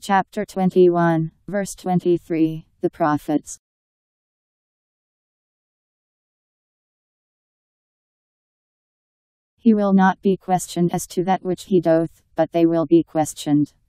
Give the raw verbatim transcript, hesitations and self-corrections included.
Chapter twenty-one, verse twenty-three, the Prophets. He will not be questioned as to that which he doeth, but they will be questioned.